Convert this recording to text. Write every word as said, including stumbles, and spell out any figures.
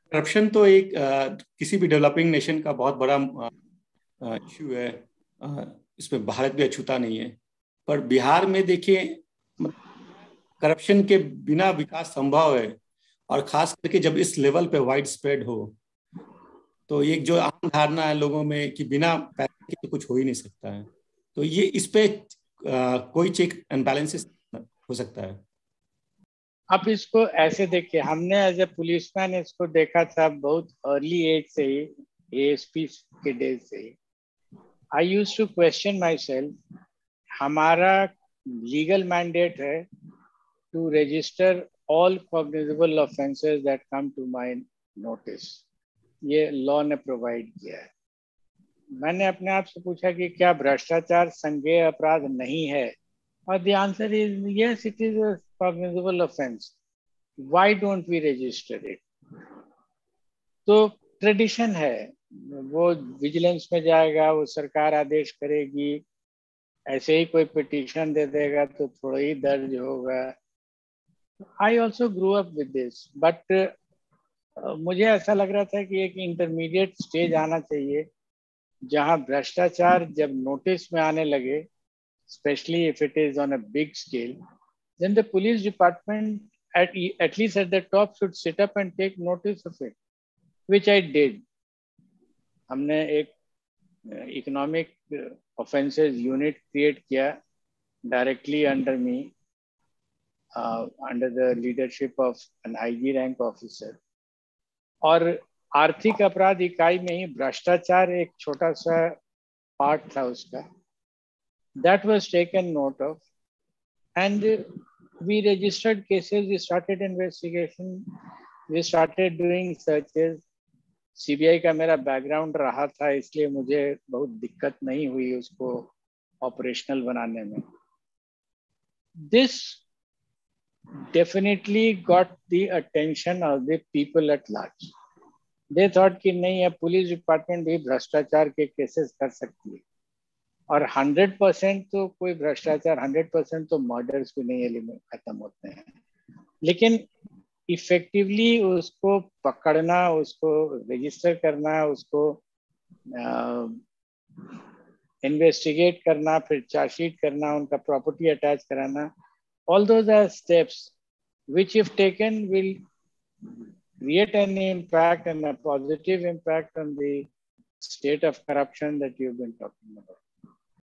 Corruption तो एक आ, किसी भी डेवलपिंग नेशन का बहुत बड़ा इशू है। आ, इसमें भारत भी अछूता नहीं है। पर बिहार में देखिए, करप्शन के बिना विकास संभव है। और खास करके जब इस लेवल पे वाइड स्प्रेड हो, तो एक जो आम धारणा है लोगों में कि बिना पैसे के तो कुछ हो ही नहीं सकता है, तो ये इस पे आ, कोई चेक एंड बैलेंसेस हो सकता है। अब इसको ऐसे देखिए, हमने एज ए पुलिसमैन इसको देखा था बहुत अर्ली एज से ही, एएसपी के डेज से ही। I use to question my self, हमारा लीगल मैंडेट है to register all cognizable offences that come to my notice, ये लॉ ने प्रोवाइड किया है। मैंने अपने आप से पूछा कि क्या भ्रष्टाचार संज्ञेय अपराध नहीं है, और the answer is yes, it is a cognizable offence. Why don't we register it? तो ट्रेडिशन है, वो विजिलेंस में जाएगा, वो सरकार आदेश करेगी, ऐसे ही कोई पिटीशन दे देगा तो थोड़ा ही दर्ज होगा। I also grow up with this, but मुझे ऐसा लग रहा था कि एक इंटरमीडिएट स्टेज आना चाहिए जहां भ्रष्टाचार जब नोटिस में आने लगे, especially if it is on a big scale, then the police department at, at least at the top should sit up and take notice of it, which I did. हमने एक इकोनॉमिक ऑफेंसेस यूनिट क्रिएट किया directly under me, under the leadership of an IG rank officer, और आर्थिक अपराध इकाई में ही भ्रष्टाचार एक छोटा सा पार्ट था उसका। That was taken note of, and we registered cases, we started investigation, we started doing searches. CBI का मेरा बैकग्राउंड रहा था, इसलिए मुझे बहुत दिक्कत नहीं हुई उसको ऑपरेशनल बनाने में। This definitely got the attention of the people at large. They thought कि नहीं, अब पुलिस डिपार्टमेंट भी भ्रष्टाचार के केसेस कर सकती है। और हंड्रेड परसेंट तो कोई भ्रष्टाचार, हंड्रेड परसेंट तो मर्डर्स भी नहीं एलिमिनेट खत्म होते हैं, लेकिन इफेक्टिवली उसको पकड़ना, उसको रजिस्टर करना, उसको इन्वेस्टिगेट uh, करना, फिर चार्जशीट करना, उनका प्रॉपर्टी अटैच कराना, all those are steps which if taken will create an impact and a positive impact on the state of corruption that you've been talking about.